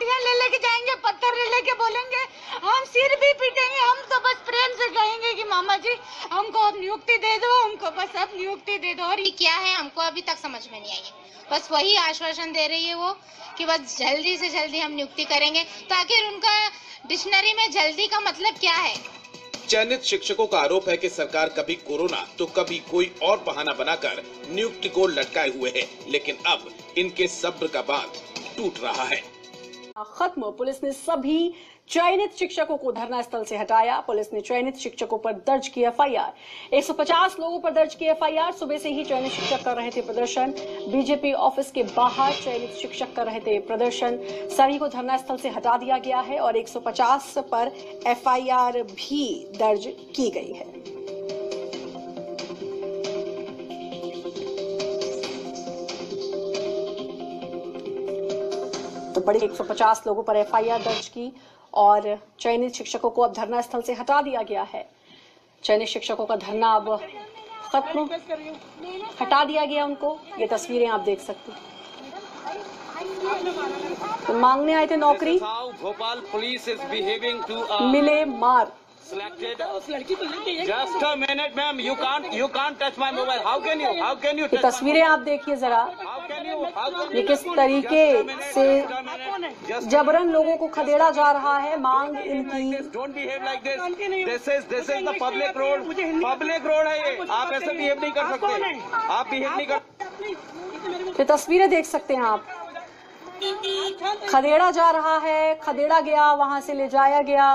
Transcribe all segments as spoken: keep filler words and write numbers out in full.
लाठियां ले लेके जाएंगे, पत्थर ले लेके बोलेंगे, हम सिर भी पीटेंगे। हम तो बस प्रेम से कहेंगे कि मामा जी हमको अब नियुक्ति दे दो, हमको बस अब नियुक्ति दे दो। और ये क्या है हमको अभी तक समझ में नहीं आई है। बस वही आश्वासन दे रही है वो कि बस जल्दी से जल्दी हम नियुक्ति करेंगे। तो आखिर उनका डिक्शनरी में जल्दी का मतलब क्या है? चयनित शिक्षकों का आरोप है कि सरकार कभी कोरोना तो कभी कोई और बहाना बनाकर नियुक्ति को लटकाए हुए है, लेकिन अब इनके सब्र का बांध टूट रहा है। खत्म। पुलिस ने सभी चयनित शिक्षकों को धरना स्थल से हटाया। पुलिस ने चयनित शिक्षकों पर दर्ज की एफ आई आर। एक सौ पचास लोगों पर दर्ज की एफ आई आर। सुबह से ही चयनित शिक्षक कर रहे थे प्रदर्शन। बीजेपी ऑफिस के बाहर चयनित शिक्षक कर रहे थे प्रदर्शन। सभी को धरना स्थल से हटा दिया गया है और एक सौ पचास पर एफ आई आर भी दर्ज की गई है। तो बड़ी एक सौ पचास लोगों पर एफ आई आर दर्ज की और चयनित शिक्षकों को अब धरना स्थल से हटा दिया गया है। चयनित शिक्षकों का धरना अब खत्म, हटा दिया गया उनको। ये तस्वीरें आप देख सकते हैं। तो मांगने आए थे नौकरी, Bhopal police is behaving to मिले मार। Selected. Just a minute, ma'am. You can't, you can't touch my mobile. How can you? How can you? ये तस्वीरें आप देखिए जरा, ये किस तरीके से जबरन लोगों को खदेड़ा जा रहा है। मांग इनकी। Don't behave like this. This is, this is the public road. Public road है ये। आप ऐसे behave नहीं कर सकते। आप behave नहीं कर। ये तस्वीरें देख सकते हैं आप। खदेड़ा जा रहा है, खदेड़ा गया, वहां से ले जाया गया।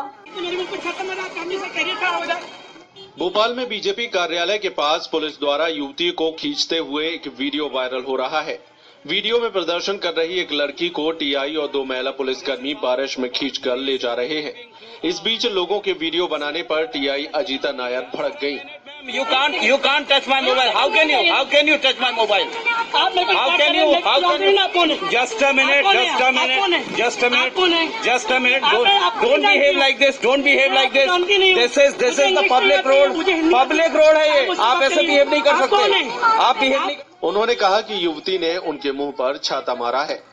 भोपाल में बीजेपी कार्यालय के पास पुलिस द्वारा युवती को खींचते हुए एक वीडियो वायरल हो रहा है। वीडियो में प्रदर्शन कर रही एक लड़की को टीआई और दो महिला पुलिसकर्मी बारिश में खींचकर ले जा रहे हैं। इस बीच लोगों के वीडियो बनाने पर टीआई अजीता नायर भड़क गयी। You can't, you can't touch my mobile. How can you? How can you touch my mobile? How can you? How can you? Just a minute. Just a minute. Just a minute. Just a minute. Don't, don't behave like this. Don't behave like this. This is, this is the public road. Public road है ये। आप ऐसे behave नहीं कर सकते। आप behave नहीं। उन्होंने कहा कि युवती ने उनके मुंह पर छाता मारा है।